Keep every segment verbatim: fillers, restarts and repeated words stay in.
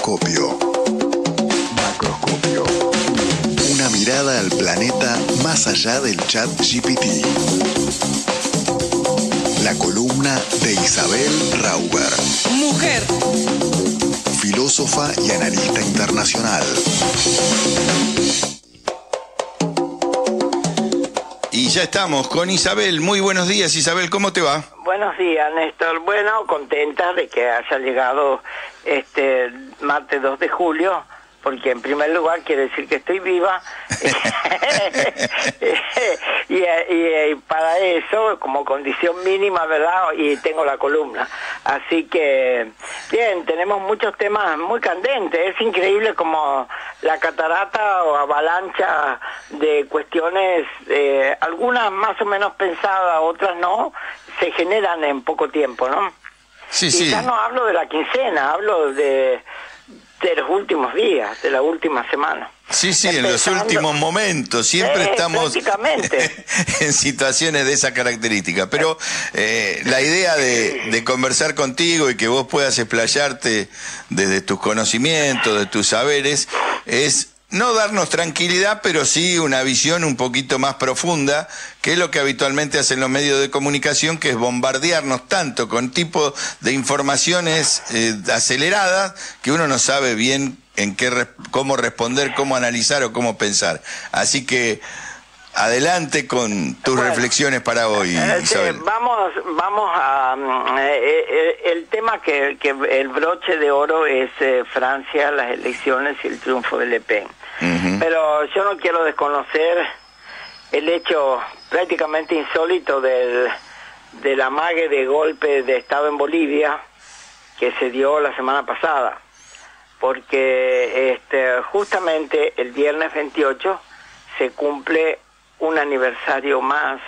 Macroscopio. Macroscopio. Una mirada al planeta más allá del chat G P T. La columna de Isabel Rauber. Mujer. Filósofa y analista internacional. Y ya estamos con Isabel. Muy buenos días, Isabel, ¿cómo te va? Buenos días, Néstor. Bueno, contenta de que haya llegado este martes dos de julio, porque en primer lugar quiere decir que estoy viva. y, y, y para eso, como condición mínima, ¿verdad? Y tengo la columna. Así que, bien, tenemos muchos temas muy candentes. Es increíble como la catarata o avalancha de cuestiones, eh, algunas más o menos pensadas, otras no, se generan en poco tiempo, ¿no? Sí, y sí. ya no hablo de la quincena, hablo de... de los últimos días, de la última semana. Sí, sí, Empezando, en los últimos momentos, siempre eh, estamos en situaciones de esa característica, pero eh, la idea de, de conversar contigo y que vos puedas explayarte desde tus conocimientos, de tus saberes, es no darnos tranquilidad, pero sí una visión un poquito más profunda, que es lo que habitualmente hacen los medios de comunicación, que es bombardearnos tanto con tipo de informaciones eh, aceleradas que uno no sabe bien en qué, cómo responder, cómo analizar o cómo pensar. Así que adelante con tus bueno, reflexiones para hoy, eh, Isabel. Sí, vamos, vamos a eh, eh, el tema que, que el broche de oro es eh, Francia, las elecciones y el triunfo de Le Pen. Uh-huh. Pero yo no quiero desconocer el hecho prácticamente insólito del del amague de golpe de Estado en Bolivia que se dio la semana pasada, porque este justamente el viernes veintiocho se cumple un aniversario más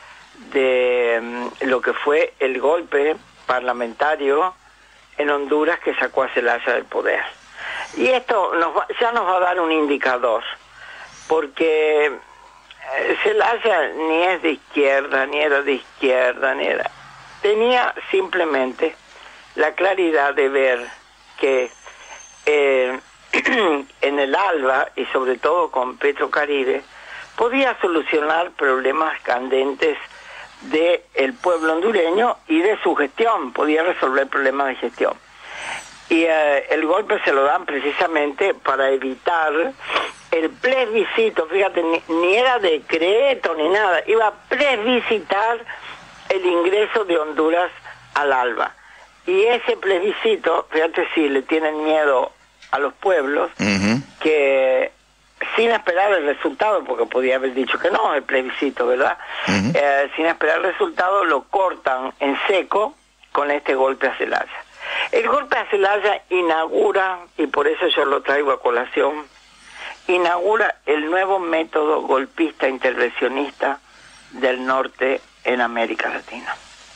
de um, lo que fue el golpe parlamentario en Honduras que sacó a Zelaya del poder. Y esto nos va, ya nos va a dar un indicador, porque eh, Zelaya ni es de izquierda, ni era de izquierda, ni era... Tenía simplemente la claridad de ver que eh, en el ALBA, y sobre todo con Petrocaribe, podía solucionar problemas candentes del pueblo hondureño y de su gestión, podía resolver problemas de gestión. Y eh, el golpe se lo dan precisamente para evitar el plebiscito, fíjate, ni, ni era decreto ni nada, iba a plebiscitar el ingreso de Honduras al ALBA. Y ese plebiscito, fíjate si le tienen miedo a los pueblos, uh-huh. que sin esperar el resultado, porque podía haber dicho que no, el plebiscito, ¿verdad? Uh-huh. Eh, sin esperar el resultado, lo cortan en seco con este golpe a Zelaya. El golpe a Zelaya inaugura, y por eso yo lo traigo a colación, inaugura el nuevo método golpista intervencionista del norte en América Latina.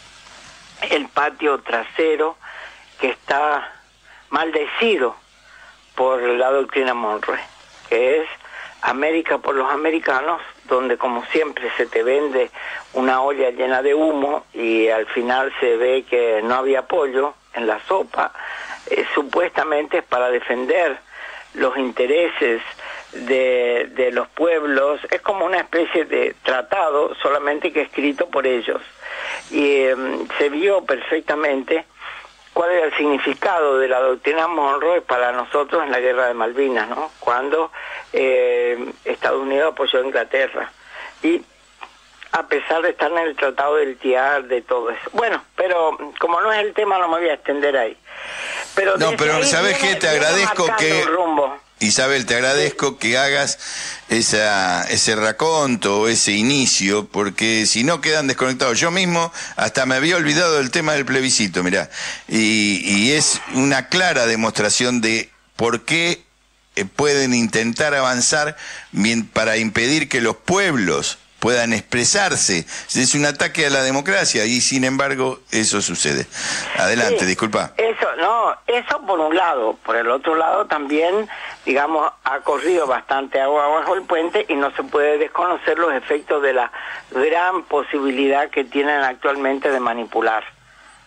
El patio trasero que está maldecido por la doctrina Monroe, que es América por los americanos, donde como siempre se te vende una olla llena de humo y al final se ve que no había pollo en la sopa, eh, supuestamente es para defender los intereses de, de los pueblos. Es como una especie de tratado, solamente que escrito por ellos. Y eh, se vio perfectamente cuál era el significado de la doctrina Monroe para nosotros en la guerra de Malvinas, ¿no? Cuando eh, Estados Unidos apoyó a Inglaterra. Y a pesar de estar en el tratado del T I A R, de todo eso. Bueno, pero como no es el tema, no me voy a extender ahí. Pero no, pero ¿sabes qué? Te agradezco que... Isabel, te agradezco sí. que hagas esa, ese raconto o ese inicio, porque si no quedan desconectados. Yo mismo hasta me había olvidado del tema del plebiscito, mirá. Y, y es una clara demostración de por qué pueden intentar avanzar para impedir que los pueblos puedan expresarse. Es un ataque a la democracia y sin embargo eso sucede. Adelante, sí, disculpa. Eso, no, eso por un lado. Por el otro lado también, digamos, ha corrido bastante agua bajo el puente y no se puede desconocer los efectos de la gran posibilidad que tienen actualmente de manipular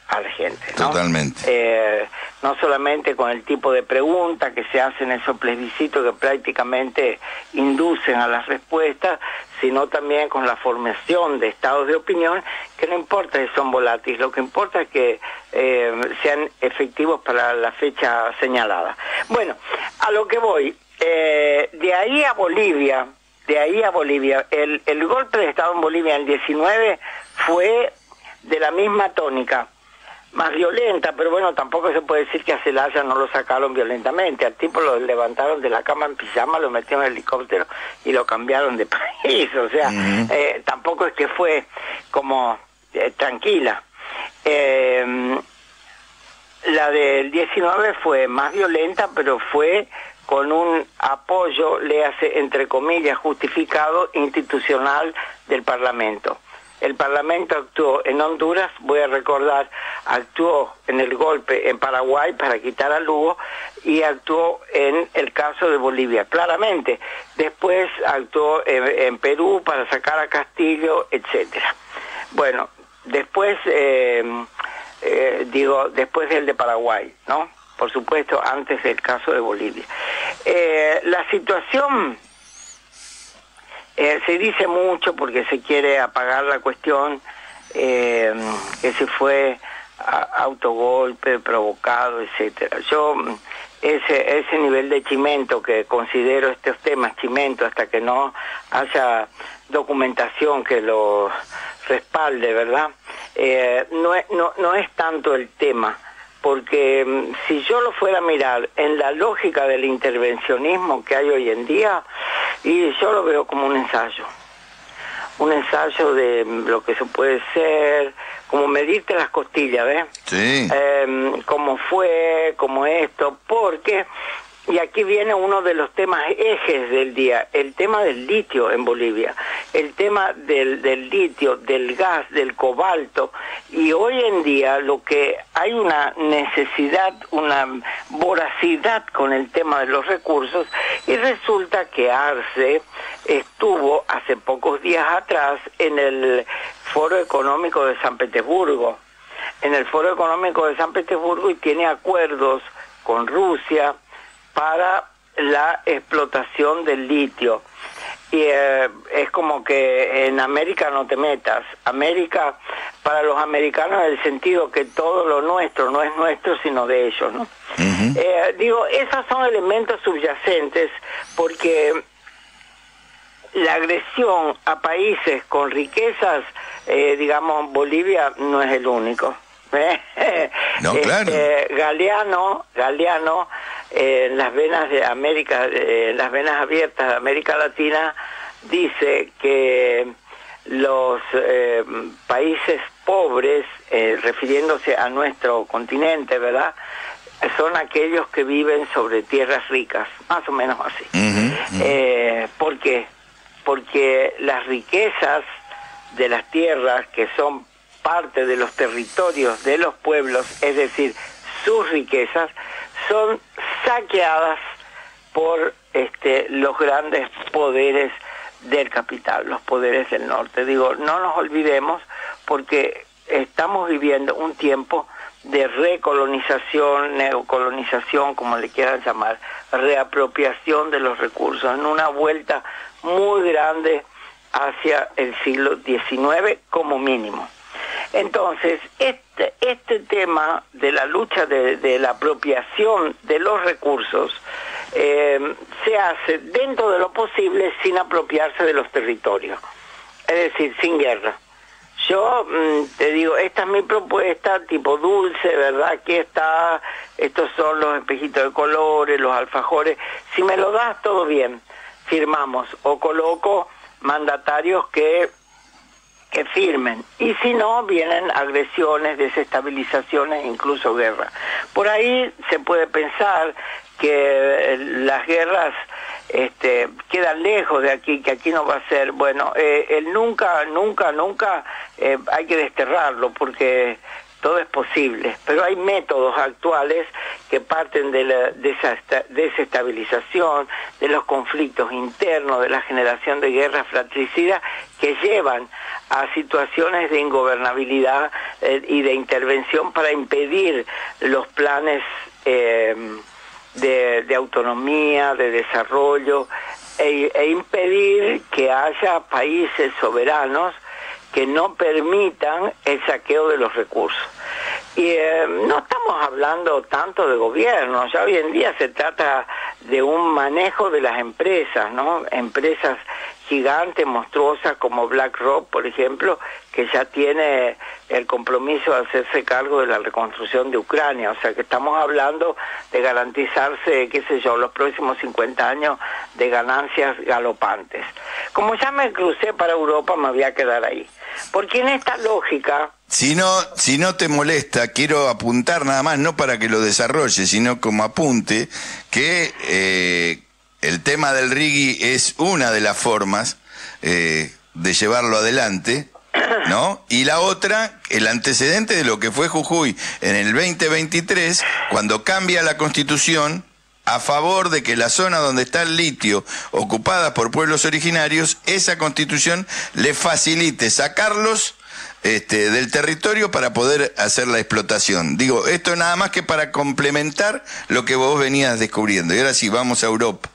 a la gente, ¿no? Totalmente. Eh, no solamente con el tipo de preguntas que se hacen en esos plebiscitos que prácticamente inducen a las respuestas, sino también con la formación de estados de opinión, que no importa si son volátiles, lo que importa es que eh, sean efectivos para la fecha señalada. Bueno, a lo que voy, eh, de ahí a Bolivia, de ahí a Bolivia, el, el golpe de Estado en Bolivia en el diecinueve fue de la misma tónica, más violenta, pero bueno, tampoco se puede decir que a Zelaya no lo sacaron violentamente. Al tipo lo levantaron de la cama en pijama, lo metieron en el helicóptero y lo cambiaron de país. O sea, uh-huh. eh, tampoco es que fue como eh, tranquila. Eh, la del diecinueve fue más violenta, pero fue con un apoyo, léase entre comillas, justificado, institucional del Parlamento. El Parlamento actuó en Honduras, voy a recordar, actuó en el golpe en Paraguay para quitar a Lugo y actuó en el caso de Bolivia, claramente. Después actuó en, en Perú para sacar a Castillo, etcétera. Bueno, después, eh, eh, digo, después del de Paraguay, ¿no? Por supuesto, antes del caso de Bolivia. Eh, la situación... Eh, se dice mucho porque se quiere apagar la cuestión, eh, que se fue a, autogolpe, provocado, etcétera. Yo, ese ese nivel de chimento que considero estos temas chimento hasta que no haya documentación que lo respalde, ¿verdad? Eh, no, es, no, no es tanto el tema, porque si yo lo fuera a mirar en la lógica del intervencionismo que hay hoy en día, y yo lo veo como un ensayo, un ensayo de lo que se puede ser, como medirte las costillas, ¿ves? Sí. Eh, cómo fue, cómo esto, porque, y aquí viene uno de los temas ejes del día, el tema del litio en Bolivia, el tema del, del litio, del gas, del cobalto, y hoy en día lo que hay una necesidad, una voracidad con el tema de los recursos, y resulta que Arce estuvo hace pocos días atrás en el Foro Económico de San Petersburgo, en el Foro Económico de San Petersburgo, y tiene acuerdos con Rusia para la explotación del litio. Y eh, es como que en América no te metas. América, para los americanos, en el sentido que todo lo nuestro no es nuestro, sino de ellos, ¿no? Uh-huh. Eh, digo, esos son elementos subyacentes, porque la agresión a países con riquezas, eh, digamos, Bolivia no es el único. No, claro. Este, Galeano, Galeano, eh, en las venas de América, eh, las venas abiertas de América Latina, dice que los eh, países pobres, eh, refiriéndose a nuestro continente, ¿verdad?, son aquellos que viven sobre tierras ricas, más o menos así. Uh-huh, uh-huh. Eh, ¿Por qué? Porque las riquezas de las tierras, que son parte de los territorios de los pueblos, es decir, sus riquezas, son saqueadas por este, los grandes poderes del capital, los poderes del norte. Digo, no nos olvidemos, porque estamos viviendo un tiempo de recolonización, neocolonización, como le quieran llamar, reapropiación de los recursos, en una vuelta muy grande hacia el siglo diecinueve como mínimo. Entonces, este, este tema de la lucha de, de la apropiación de los recursos eh, se hace dentro de lo posible sin apropiarse de los territorios, es decir, sin guerra. Yo mmm, te digo, esta es mi propuesta, tipo dulce, ¿verdad? Aquí está, estos son los espejitos de colores, los alfajores. Si me lo das, todo bien, firmamos, o coloco mandatarios que, que firmen. Y si no, vienen agresiones, desestabilizaciones, incluso guerra. Por ahí se puede pensar que las guerras este, quedan lejos de aquí, que aquí no va a ser. Bueno, eh, el nunca, nunca, nunca eh, hay que desterrarlo, porque todo es posible. posibles, pero hay métodos actuales que parten de la desestabilización, de los conflictos internos, de la generación de guerras fratricidas que llevan a situaciones de ingobernabilidad eh, y de intervención para impedir los planes eh, de, de autonomía, de desarrollo, e, e impedir que haya países soberanos que no permitan el saqueo de los recursos. Y eh, no estamos hablando tanto de gobierno, ya hoy en día se trata de un manejo de las empresas, ¿no? Empresas gigantes, monstruosas como BlackRock, por ejemplo, que ya tiene el compromiso de hacerse cargo de la reconstrucción de Ucrania. O sea que estamos hablando de garantizarse, qué sé yo, los próximos cincuenta años de ganancias galopantes. Como ya me crucé para Europa, me voy a quedar ahí. Porque en esta lógica... Si no, si no te molesta, quiero apuntar nada más, no para que lo desarrolle, sino como apunte, que eh, el tema del Rigi es una de las formas eh, de llevarlo adelante, ¿no? Y la otra, el antecedente de lo que fue Jujuy en el veinte veintitrés, cuando cambia la Constitución a favor de que la zona donde está el litio, ocupada por pueblos originarios, esa Constitución le facilite sacarlos Este, del territorio para poder hacer la explotación. Digo, esto nada más que para complementar lo que vos venías descubriendo. Y ahora sí, vamos a Europa.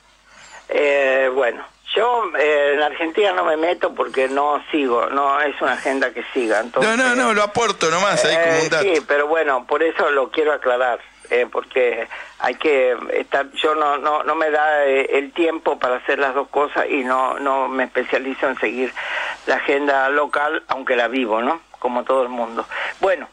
Eh, bueno, yo eh, en Argentina no me meto porque no sigo, no es una agenda que siga. Entonces, no, no, no, lo aporto nomás, ahí como un dato. Sí, pero bueno, por eso lo quiero aclarar. Eh, porque hay que estar, yo no no no me da eh, el tiempo para hacer las dos cosas y no no me especializo en seguir la agenda local, aunque la vivo, ¿no? Como todo el mundo. Bueno,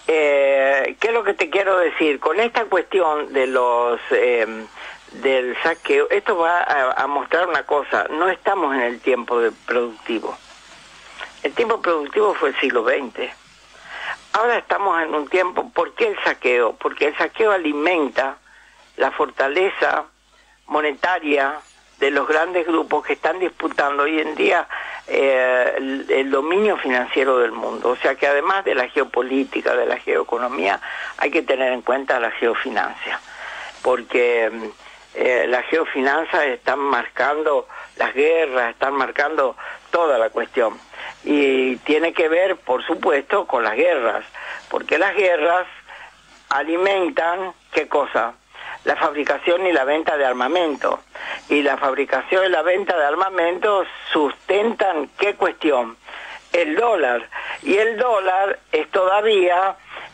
eh, ¿qué es lo que te quiero decir? Con esta cuestión de los eh, del saqueo, esto va a, a mostrar una cosa: no estamos en el tiempo de productivo. El tiempo productivo fue el siglo veinte. Ahora estamos en un tiempo, ¿por qué el saqueo? Porque el saqueo alimenta la fortaleza monetaria de los grandes grupos que están disputando hoy en día eh, el, el dominio financiero del mundo. O sea que además de la geopolítica, de la geoeconomía, hay que tener en cuenta la geofinancia. Porque eh, las geofinanzas están marcando las guerras, están marcando toda la cuestión. Y tiene que ver, por supuesto, con las guerras, porque las guerras alimentan, ¿qué cosa? La fabricación y la venta de armamento. Y la fabricación y la venta de armamento sustentan, ¿qué cuestión? El dólar. Y el dólar es todavía,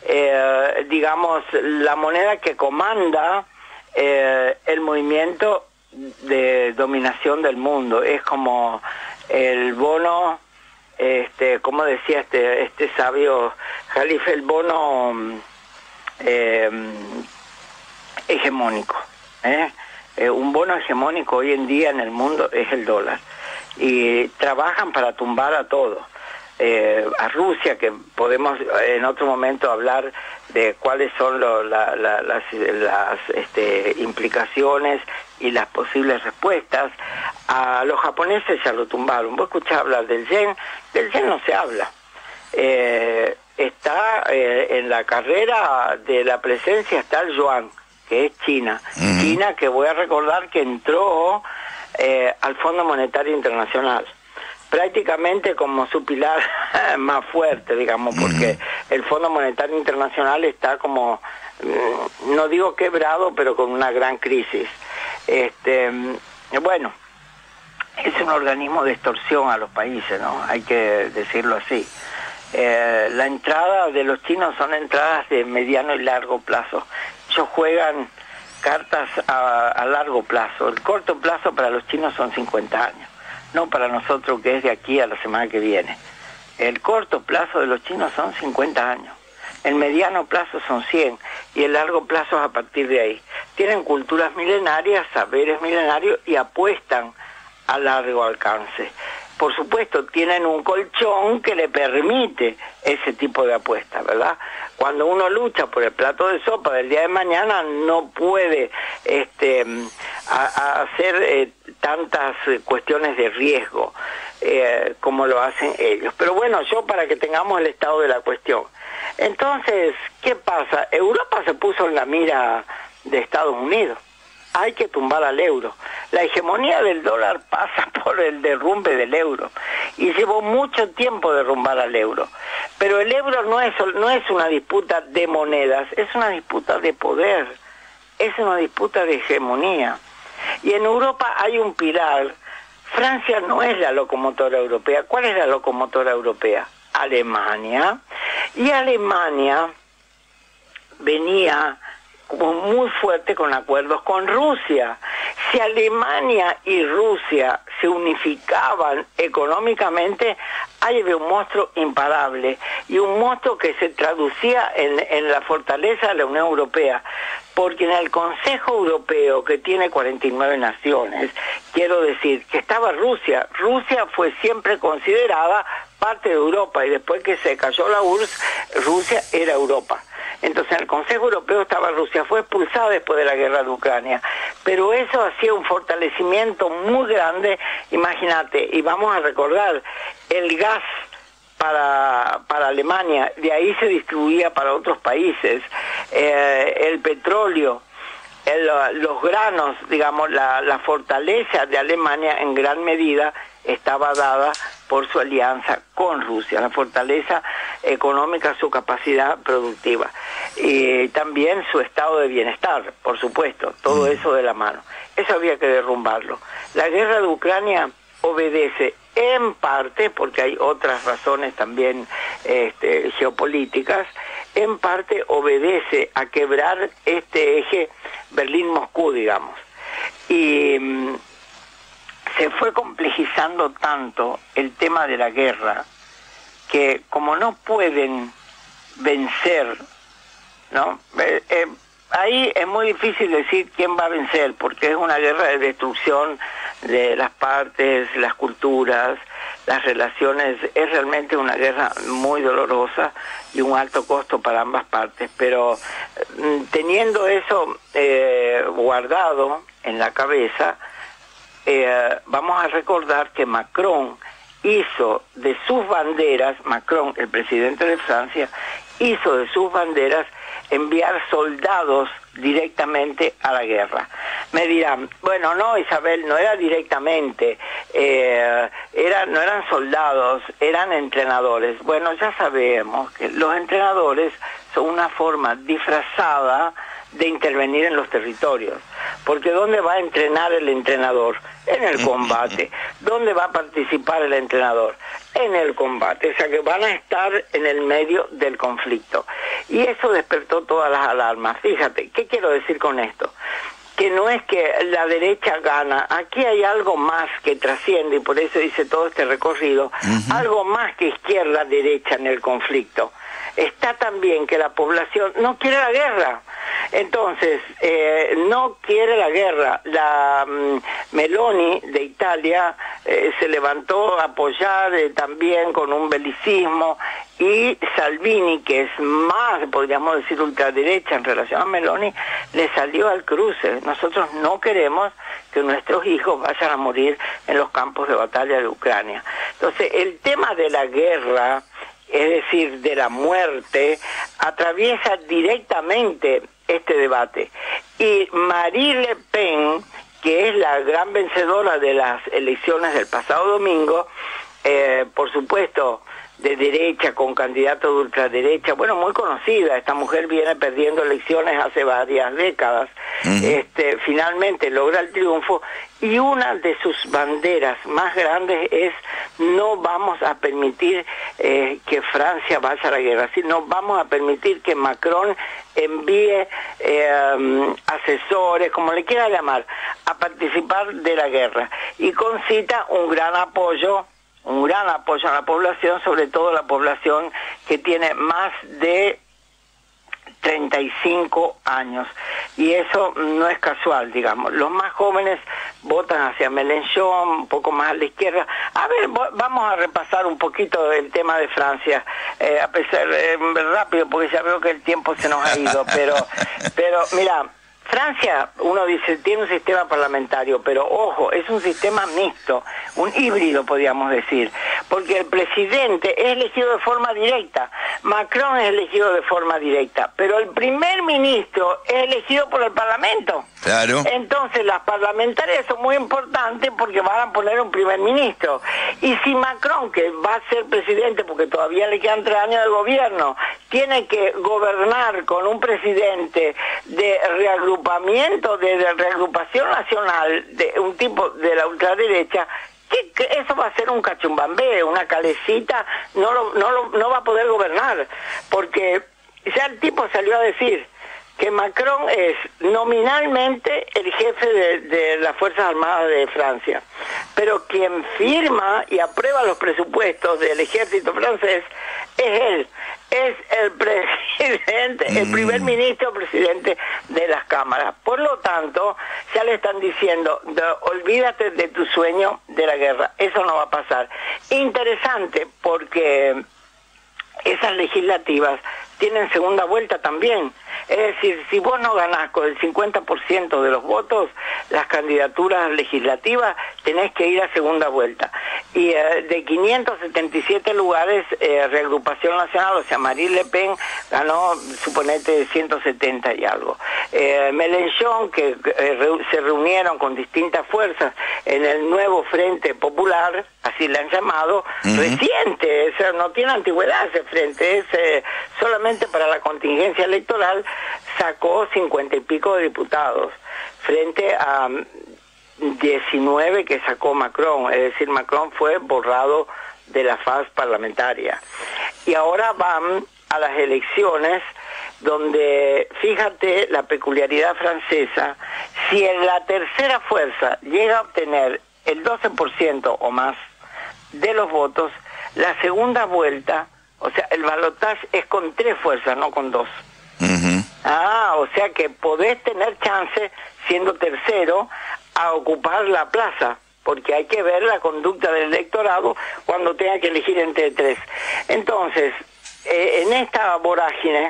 eh, digamos, la moneda que comanda eh, el movimiento de dominación del mundo. Es como el bono... Este, como decía este este sabio Jalife, el bono eh, hegemónico, ¿eh? Eh, un bono hegemónico hoy en día en el mundo es el dólar, y trabajan para tumbar a todo, eh, a Rusia, que podemos en otro momento hablar de cuáles son lo, la, la, las, las este, implicaciones y las posibles respuestas. A los japoneses ya lo tumbaron. Vos escuchás hablar del yen, del yen no se habla. Eh, está eh, en la carrera de la presencia está el yuan, que es China. Uh-huh. China, que voy a recordar que entró eh, al Fondo Monetario Internacional, prácticamente como su pilar más fuerte, digamos, porque uh-huh. el Fondo Monetario Internacional está como, no digo quebrado, pero con una gran crisis. Este, bueno, es un organismo de extorsión a los países, ¿no? Hay que decirlo así. Eh, la entrada de los chinos son entradas de mediano y largo plazo. Ellos juegan cartas a, a largo plazo. El corto plazo para los chinos son cincuenta años, no para nosotros que es de aquí a la semana que viene. El corto plazo de los chinos son cincuenta años. El mediano plazo son cien y el largo plazo es a partir de ahí. Tienen culturas milenarias, saberes milenarios y apuestan a largo alcance. Por supuesto, tienen un colchón que le permite ese tipo de apuestas, ¿verdad? Cuando uno lucha por el plato de sopa del día de mañana, no puede este, a, a hacer eh, tantas cuestiones de riesgo eh, como lo hacen ellos. Pero bueno, yo para que tengamos el estado de la cuestión, Entonces, ¿qué pasa? Europa se puso en la mira de Estados Unidos. Hay que tumbar al euro. La hegemonía del dólar pasa por el derrumbe del euro y llevó mucho tiempo derrumbar al euro. Pero el euro no es, no es una disputa de monedas, es una disputa de poder, es una disputa de hegemonía. Y en Europa hay un pilar. Francia no es la locomotora europea. ¿Cuál es la locomotora europea? Alemania. Y Alemania venía como muy fuerte con acuerdos con Rusia. Si Alemania y Rusia se unificaban económicamente, ahí había un monstruo imparable, y un monstruo que se traducía en, en la fortaleza de la Unión Europea, porque en el Consejo Europeo, que tiene cuarenta y nueve naciones, quiero decir que estaba Rusia. Rusia fue siempre considerada parte de Europa, y después que se cayó la U R S S, Rusia era Europa. Entonces en el Consejo Europeo estaba Rusia, fue expulsada después de la guerra de Ucrania, pero eso hacía un fortalecimiento muy grande, imagínate, y vamos a recordar, el gas para, para Alemania, de ahí se distribuía para otros países, eh, el petróleo, el, los granos, digamos, la, la fortaleza de Alemania en gran medida estaba dada por su alianza con Rusia, la fortaleza económica, su capacidad productiva y también su estado de bienestar, por supuesto, todo eso de la mano. Eso había que derrumbarlo. La guerra de Ucrania obedece en parte, porque hay otras razones también este, geopolíticas, en parte obedece a quebrar este eje Berlín-Moscú, digamos. Y mmm, se fue complejizando tanto el tema de la guerra que como no pueden vencer, ¿no? Eh, eh, ahí es muy difícil decir quién va a vencer, porque es una guerra de destrucción de las partes, las culturas, las relaciones. Es realmente una guerra muy dolorosa y un alto costo para ambas partes, pero eh, teniendo eso eh, guardado en la cabeza, Eh, vamos a recordar que Macron hizo de sus banderas, Macron, el presidente de Francia, hizo de sus banderas enviar soldados directamente a la guerra. Me dirán, bueno, no, Isabel, no era directamente, eh, era, no eran soldados, eran entrenadores. Bueno, ya sabemos que los entrenadores son una forma disfrazada de intervenir en los territorios, porque ¿dónde va a entrenar el entrenador? En el combate. ¿Dónde va a participar el entrenador? En el combate. O sea que van a estar en el medio del conflicto. Y eso despertó todas las alarmas. Fíjate, ¿qué quiero decir con esto? Que no es que la derecha gana, aquí hay algo más que trasciende, y por eso hice todo este recorrido, uh-huh. algo más que izquierda-derecha en el conflicto. Está también que la población no quiere la guerra. Entonces, eh, no quiere la guerra. La um, Meloni de Italia eh, se levantó a apoyar eh, también con un belicismo, y Salvini, que es más, podríamos decir, ultraderecha en relación a Meloni, le salió al cruce. Nosotros no queremos que nuestros hijos vayan a morir en los campos de batalla de Ucrania. Entonces, el tema de la guerra, es decir, de la muerte, atraviesa directamente este debate. Y Marine Le Pen, que es la gran vencedora de las elecciones del pasado domingo, eh, por supuesto, de derecha, con candidato de ultraderecha, bueno, muy conocida, esta mujer viene perdiendo elecciones hace varias décadas, uh-huh. este, finalmente logra el triunfo, y una de sus banderas más grandes es: no vamos a permitir eh, que Francia vaya a la guerra, sino no vamos a permitir que Macron envíe eh, asesores, como le quiera llamar, a participar de la guerra, y concita un gran apoyo un gran apoyo a la población, sobre todo la población que tiene más de treinta y cinco años. Y eso no es casual, digamos. Los más jóvenes votan hacia Mélenchon, un poco más a la izquierda. A ver, vamos a repasar un poquito el tema de Francia, eh, a pesar eh, rápido, porque ya veo que el tiempo se nos ha ido, pero, pero mira, Francia, uno dice, tiene un sistema parlamentario, pero ojo, es un sistema mixto, un híbrido, podríamos decir, porque el presidente es elegido de forma directa, Macron es elegido de forma directa, pero el primer ministro es elegido por el Parlamento. Claro. Entonces las parlamentarias son muy importantes porque van a poner un primer ministro. Y si Macron, que va a ser presidente porque todavía le quedan tres años de gobierno, tiene que gobernar con un presidente de reagrupamiento, de, de reagrupación nacional, de un tipo de la ultraderecha, que, que eso va a ser un cachumbambé, una calecita, no, lo, no, lo, no va a poder gobernar, porque ya el tipo salió a decir que Macron es nominalmente el jefe de, de las Fuerzas Armadas de Francia, pero quien firma y aprueba los presupuestos del ejército francés es él, es el presidente, mm. el primer ministro presidente de las cámaras. Por lo tanto, ya le están diciendo, de, olvídate de tu sueño de la guerra, eso no va a pasar. Interesante, porque esas legislativas tienen segunda vuelta también. Es decir, si vos no ganás con el cincuenta por ciento de los votos, las candidaturas legislativas, tenés que ir a segunda vuelta. Y eh, de quinientos setenta y siete lugares, eh, Reagrupación Nacional, o sea, Marine Le Pen ganó, suponete, ciento setenta y algo. Eh, Mélenchon, que eh, re, se reunieron con distintas fuerzas en el nuevo Frente Popular, así le han llamado, uh-huh. reciente, o sea, no tiene antigüedad ese frente, es eh, solamente para la contingencia electoral, sacó cincuenta y pico de diputados, frente a diecinueve que sacó Macron, es decir, Macron fue borrado de la faz parlamentaria. Y ahora van a las elecciones, donde, fíjate la peculiaridad francesa, si en la tercera fuerza llega a obtener el doce por ciento o más de los votos, la segunda vuelta, o sea, el balotaje es con tres fuerzas, no con dos. Uh-huh. Ah, o sea que podés tener chance, siendo tercero, a ocupar la plaza, porque hay que ver la conducta del electorado cuando tenga que elegir entre tres. Entonces, eh, en esta vorágine,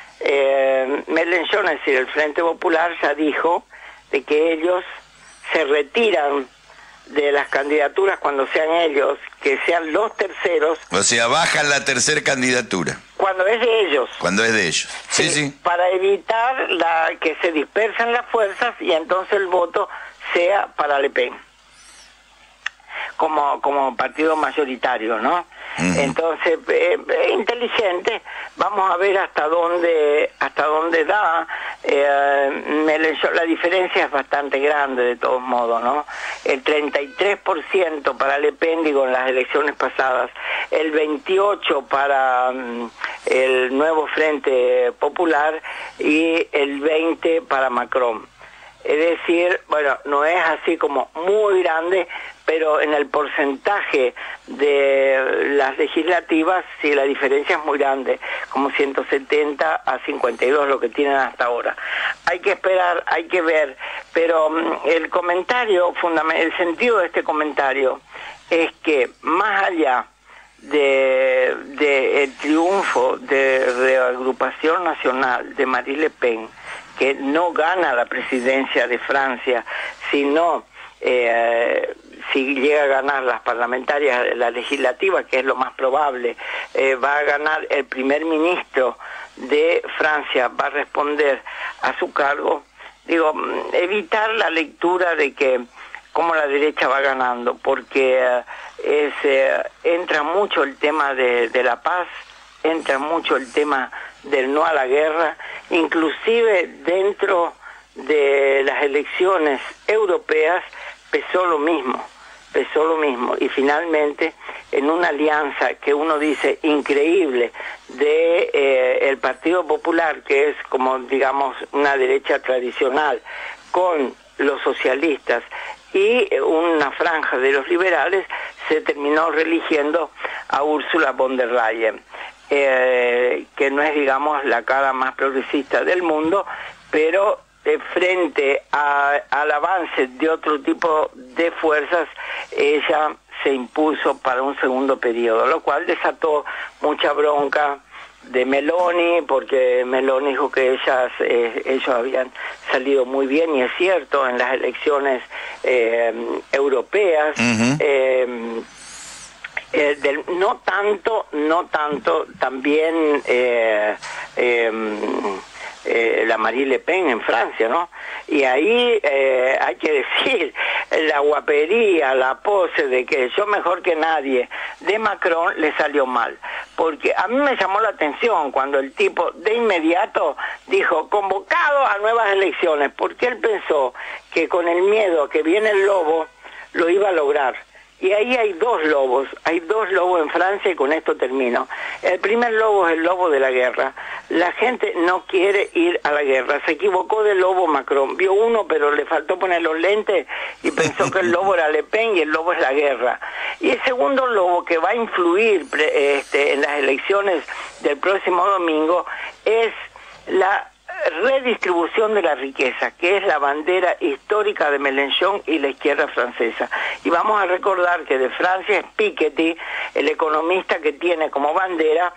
eh, Mélenchon, es decir, el Frente Popular, ya dijo de que ellos se retiran de las candidaturas cuando sean ellos, que sean los terceros. O sea, bajan la tercera candidatura. Cuando es de ellos. Cuando es de ellos. Sí, sí. sí. Para evitar la que se dispersen las fuerzas y entonces el voto sea para Le Pen. Como, como partido mayoritario, ¿no? Uh-huh. Entonces, eh, eh, inteligente, vamos a ver hasta dónde hasta dónde da. Eh, la diferencia es bastante grande de todos modos, ¿no? El treinta y tres por ciento para Le Pen, digo, en las elecciones pasadas, el veintiocho por ciento para um, el nuevo Frente Popular y el veinte por ciento para Macron. Es decir, bueno, no es así como muy grande, pero en el porcentaje de las legislativas sí la diferencia es muy grande, como ciento setenta a cincuenta y dos lo que tienen hasta ahora. Hay que esperar, hay que ver, pero um, el comentario, el sentido de este comentario es que más allá de, de el triunfo de Reagrupación Nacional de Marine Le Pen, que no gana la presidencia de Francia, sino eh, si llega a ganar las parlamentarias, la legislativa, que es lo más probable, eh, va a ganar el primer ministro de Francia, va a responder a su cargo. Digo, evitar la lectura de que cómo la derecha va ganando, porque eh, es, eh, entra mucho el tema de, de la paz, entra mucho el tema del no a la guerra, inclusive dentro de las elecciones europeas pesó lo mismo, pesó lo mismo, y finalmente en una alianza que uno dice increíble de eh, el Partido Popular, que es como digamos una derecha tradicional, con los socialistas y una franja de los liberales, se terminó reeligiendo a Ursula von der Leyen. Eh, que no es, digamos, la cara más progresista del mundo, pero eh, frente a, al avance de otro tipo de fuerzas, ella se impuso para un segundo periodo, lo cual desató mucha bronca de Meloni, porque Meloni dijo que ellas, eh, ellos habían salido muy bien, y es cierto, en las elecciones eh, europeas. Uh-huh. eh, eh, del, no tanto, no tanto, también eh, eh, eh, la Marie Le Pen en Francia, ¿no? Y ahí eh, hay que decir, la guapería, la pose de que yo mejor que nadie de Macron le salió mal, porque a mí me llamó la atención cuando el tipo de inmediato dijo convocado a nuevas elecciones, porque él pensó que con el miedo que viene el lobo lo iba a lograr. Y ahí hay dos lobos, hay dos lobos en Francia y con esto termino. El primer lobo es el lobo de la guerra. La gente no quiere ir a la guerra. Se equivocó del lobo Macron. Vio uno, pero le faltó poner los lentes y pensó que el lobo era Le Pen y el lobo es la guerra. Y el segundo lobo que va a influir este, en las elecciones del próximo domingo es la redistribución de la riqueza, que es la bandera histórica de Mélenchon y la izquierda francesa. Y vamos a recordar que de Francia es Piketty, el economista que tiene como bandera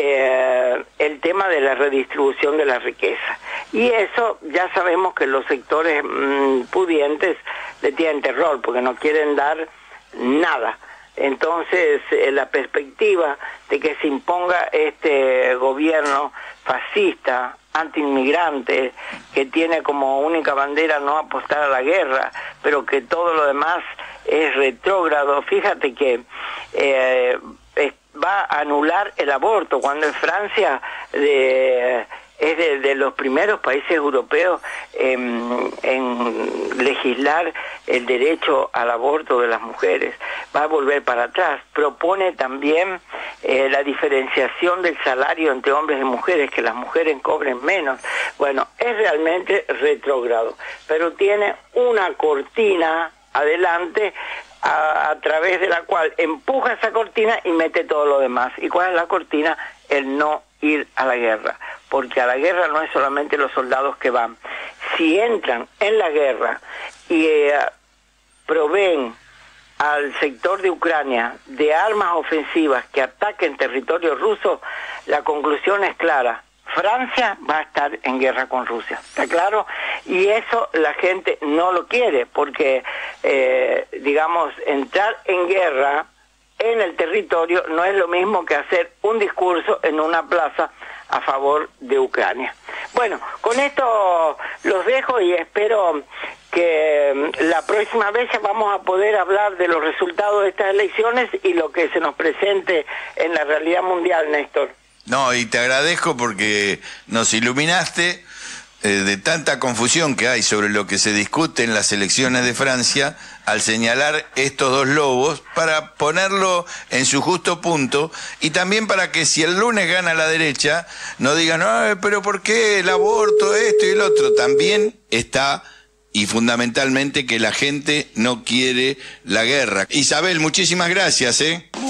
eh, el tema de la redistribución de la riqueza. Y eso ya sabemos que los sectores mmm, pudientes le tienen terror, porque no quieren dar nada. Entonces, eh, la perspectiva de que se imponga este gobierno fascista, antiinmigrante, que tiene como única bandera no apostar a la guerra, pero que todo lo demás es retrógrado. Fíjate que eh, es, va a anular el aborto, cuando en Francia de, es de, de los primeros países europeos en, en legislar el derecho al aborto de las mujeres. Va a volver para atrás. Propone también eh, la diferenciación del salario entre hombres y mujeres, que las mujeres cobren menos. Bueno, es realmente retrógrado, pero tiene una cortina adelante a, a través de la cual empuja esa cortina y mete todo lo demás. ¿Y cuál es la cortina? El no ir a la guerra, porque a la guerra no es solamente los soldados que van. Si entran en la guerra y eh, proveen al sector de Ucrania de armas ofensivas que ataquen territorio ruso, la conclusión es clara: Francia va a estar en guerra con Rusia, ¿está claro? Y eso la gente no lo quiere, porque, eh, digamos, entrar en guerra en el territorio no es lo mismo que hacer un discurso en una plaza a favor de Ucrania. Bueno, con esto los dejo y espero que la próxima vez vamos a poder hablar de los resultados de estas elecciones y lo que se nos presente en la realidad mundial, Néstor. No, y te agradezco porque nos iluminaste eh, de tanta confusión que hay sobre lo que se discute en las elecciones de Francia, al señalar estos dos lobos, para ponerlo en su justo punto, y también para que si el lunes gana la derecha, no digan, no, pero ¿por qué el aborto, esto y el otro? También está, y fundamentalmente, que la gente no quiere la guerra. Isabel, muchísimas gracias, ¿eh?